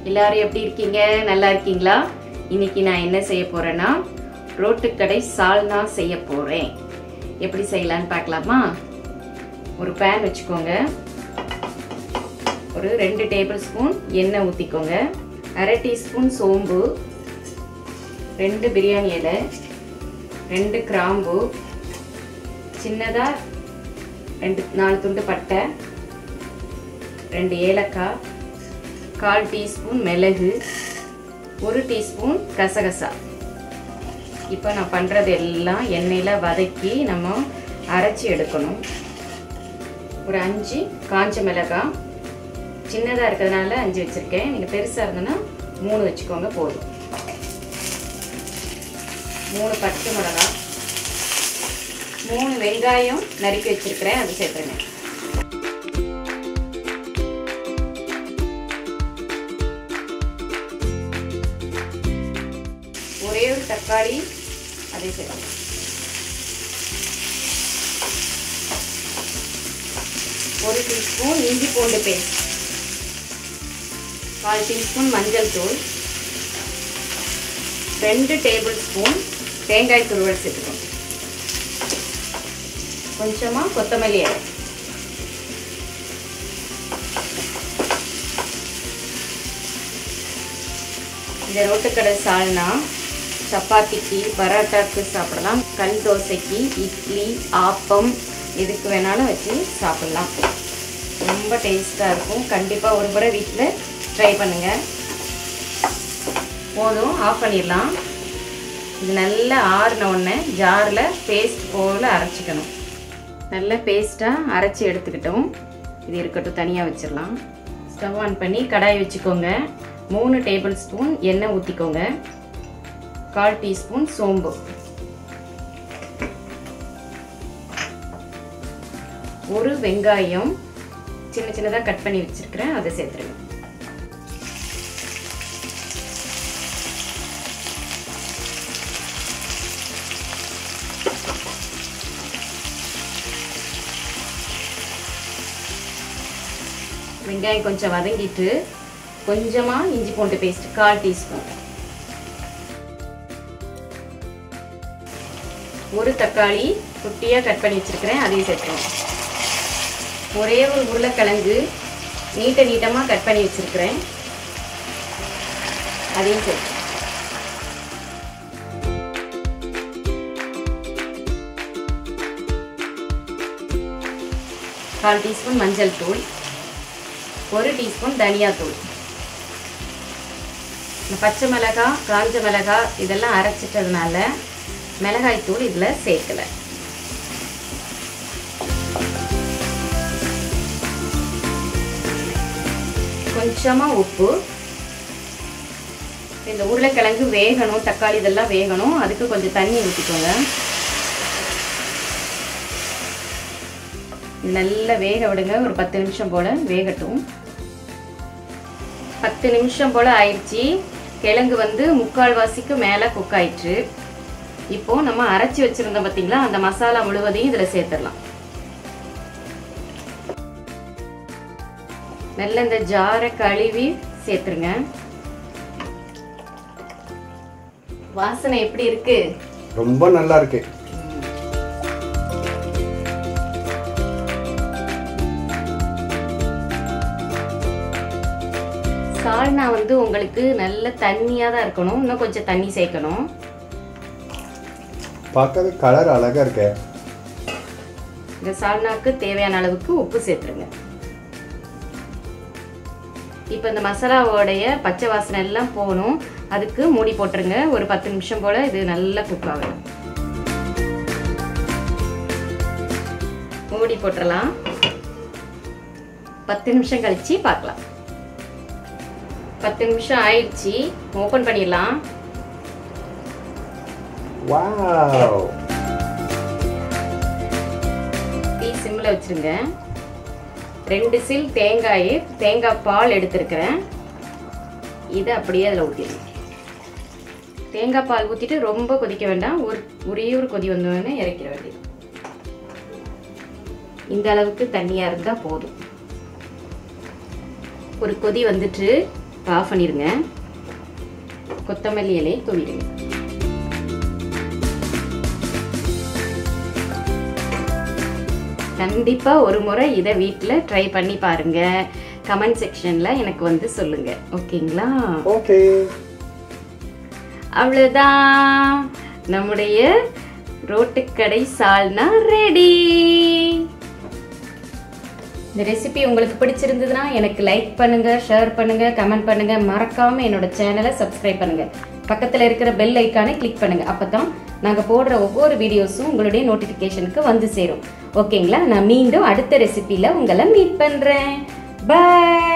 எல்லாரும் எப்படி இருக்கீங்க? நல்லா இருக்கீங்களா? இன்னைக்கு நான் என்ன செய்ய போறேன்னா ரோட்டுக்கடை சால்னா செய்ய போறேன். எப்படி செய்யலாம்னு பார்க்கலாமா? ஒரு பேன் வச்சுக்கோங்க. ஒரு 2 டேபிள் ஸ்பூன் எண்ணெய் ஊற்றிக்கோங்க. 1/2 டீஸ்பூன் சோம்பு, 2 பிரியாணி இலை, 2 கிராம்பு, சின்னதாக 4 துண்டு பட்டை, 2 ஏலக்காய், 1/4 டீஸ்பூன் மிளகு, 1 டீஸ்பூன் கசகசா. இப்போ நான் பண்ணுறது எல்லாம் எண்ணெயில் வதக்கி நம்ம அரைச்சி எடுக்கணும். ஒரு 5 காஞ்ச மிளகாய், சின்னதாக இருக்கிறதுனால 5 வச்சுருக்கேன். நீங்கள் பெருசாக இருந்ததுன்னா 3 வச்சுக்கோங்க போதும். 3 பச்சை மிளகாய், 3 வெங்காயம் நறுக்கி வச்சுருக்கிறேன், அது சேர்த்துருங்க. ஒரே ஒரு தக்காளி, அதை சேர்த்துங்க. ஒரு டீஸ்பூன் இஞ்சி பூண்டு பேஸ்ட், 1/4 டீஸ்பூன் மஞ்சள் தூள், 2 டேபிள் ஸ்பூன் தேங்காய் துருவல் சேர்த்துக்கணும். கொஞ்சமாக கொத்தமல்லி இலை, இந்த ரோட்டுக்கடை சால்னா சப்பாத்திக்கு, பரோட்டாக்கு சாப்பிடலாம், கல் தோசைக்கு, இட்லி, ஆப்பம் எதுக்கு வேணாலும் வச்சு சாப்பிடலாம். ரொம்ப டேஸ்ட்டாக இருக்கும். கண்டிப்பாக ஒரு முறை வீட்டில் ட்ரை பண்ணுங்கள். போதும், ஆஃப் பண்ணிடலாம். இது நல்லா ஆறின உடனே ஜாரில் பேஸ்ட் போல் அரைச்சிக்கணும். நல்ல பேஸ்ட்டாக அரைச்சி எடுத்துக்கிட்டோம். இது இருக்கட்டும், தனியாக வச்சிடலாம். ஸ்டவ் ஆன் பண்ணி கடாய் வச்சுக்கோங்க. 3 டேபிள் ஸ்பூன் எண்ணெய் ஊற்றிக்கோங்க. 1/4 டீஸ்பூன் சோம்பு, 1 வெங்காயம் சின்ன சின்னதாக கட் பண்ணி வச்சிருக்கிறேன், அதை சேர்த்துருங்க. வெங்காயம் கொஞ்சம் வதங்கிட்டு கொஞ்சமாக இஞ்சி பூண்டு பேஸ்ட் 1/4 டீஸ்பூன், 1 தக்காளி குட்டியாக கட் பண்ணி வச்சுருக்கிறேன், அதையும் சேர்த்துருவோம். ஒரே ஒரு உருளைக்கிழங்கு நீட்டமாக கட் பண்ணி வச்சுருக்கிறேன், அதையும் சேர்த்து. 1/4 டீஸ்பூன் மஞ்சள் தூள், 1 டீஸ்பூன் தனியாத்தூள். பச்சை மிளகாய், காஞ்ச மிளகாய் இதெல்லாம் அரைச்சிட்டதுனால மிளகாய் தூள் இதில் சேர்க்கலை. கொஞ்சமாக உப்பு. இந்த உருளைக்கிழங்கு வேகணும், தக்காளி இதெல்லாம் வேகணும், அதுக்கு கொஞ்சம் தண்ணி ஊற்றிக்கோங்க. இது நல்லா வேக விடுங்க. ஒரு 10 நிமிஷம் போல் வேகட்டும். 10 நிமிஷம் போல் ஆயிடுச்சு. கிழங்கு வந்து 3/4வாசிக்கு மேலே குக் ஆயிடுச்சு. இப்போது நம்ம அரைச்சி வச்சுருந்தோம் பார்த்தீங்களா, அந்த மசாலா முழுவதையும் இதில் சேர்த்துடலாம். நல்ல இந்த ஜாரை கழுவி சேர்த்துருங்க. வாசனை எப்படி இருக்கு? ரொம்ப நல்லா இருக்கு. சால்னா வந்து உங்களுக்கு நல்ல தண்ணியாக தான் இருக்கணும். இன்னும் கொஞ்சம் தண்ணி சேர்க்கணும். பார்க்கவே கலர் அழகா இருக்கு. இந்த சால்னாக்கு தேவையான அளவுக்கு உப்பு சேர்த்துருங்க. இப்போ இந்த மசாலாவோடைய பச்சை வாசனை எல்லாம் போகணும். அதுக்கு மூடி போட்டுருங்க. ஒரு 10 நிமிஷம் போல் இது நல்லா குக் ஆகும். மூடி போட்டுடலாம். 10 நிமிஷம் கழிச்சு பார்க்கலாம். 10 நிமிஷம் ஆயிடுச்சு. ஓப்பன் பண்ணிடலாம். வாவ்! டீ சிம்மில் வச்சுருங்க. 2 சில் தேங்காய் பால் எடுத்துருக்கிறேன். இதை அப்படியே அதில் ஊற்றிடுங்க. தேங்காய் பால் ஊற்றிட்டு ரொம்ப கொதிக்க வேண்டாம். ஒரே ஒரு கொதி வந்தோடனே இறக்கிட வேண்டியது. இந்த அளவுக்கு தண்ணியாக இருந்தால் போதும். ஒரு கொதி வந்துட்டு ஆஃப் பண்ணிடுங்க. கொத்தமல்லி இலையை தூவிடுங்க. கண்டிப்பாக ஒரு முறை இதை வீட்டில் ட்ரை பண்ணி பாருங்க. கமெண்ட் செக்ஷனில் எனக்கு வந்து சொல்லுங்க. ஓகேங்களா? ஓகே, அவ்வளோதான், நம்முடைய ரோட்டுக்கடை சால்னா ரெடி. இந்த ரெசிபி உங்களுக்கு பிடிச்சிருந்ததுன்னா எனக்கு லைக் பண்ணுங்க, ஷேர் பண்ணுங்க, கமெண்ட் பண்ணுங்க. மறக்காம என்னோட சேனலை சப்ஸ்கிரைப் பண்ணுங்க. பக்கத்தில் இருக்கிற பெல் ஐக்கானை கிளிக் பண்ணுங்க. அப்பதான் நாங்கள் போடுற ஒவ்வொரு வீடியோஸும் உங்களுடைய நோட்டிஃபிகேஷனுக்கு வந்து சேரும். ஓகேங்களா? நான் மீண்டும் அடுத்த ரெசிபியில் உங்களை மீட் பண்ணுறேன். பை.